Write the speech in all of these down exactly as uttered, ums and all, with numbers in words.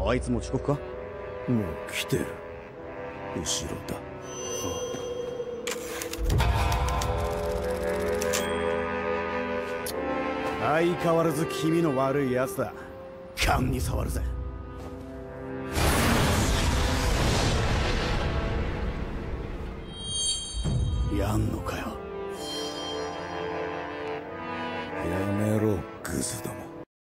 あいつも遅刻か？ もう来てる。後ろだ。相変わらず気味の悪いやつだ。勘に触るぜ。やんのかよ。やめろ、グズども。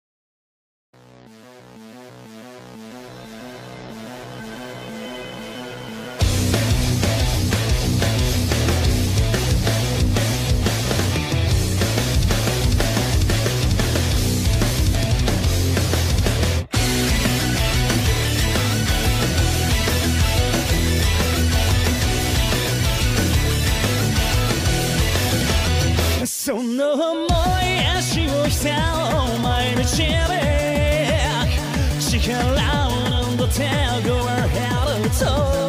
その重い足を膝を毎日で力を飲んだ手が減ると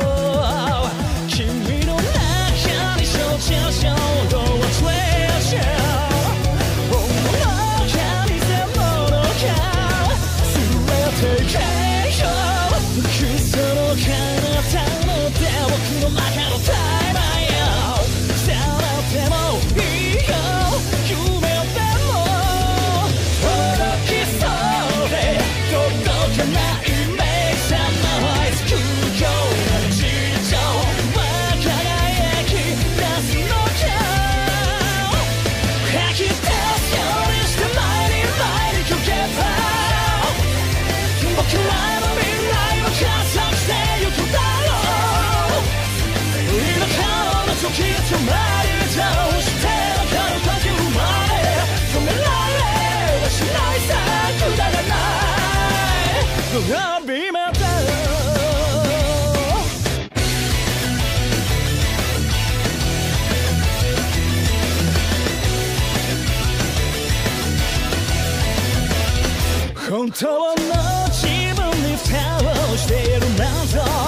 君の中に生じる衝動はトレジャー本物か偽物か全て消えよくその彼方の手僕の中のタイマーよさらってもいいよ時止まり倒してわかる時生まれ止められはしないさくだらないビメだ本当の自分に蓋をしているなんと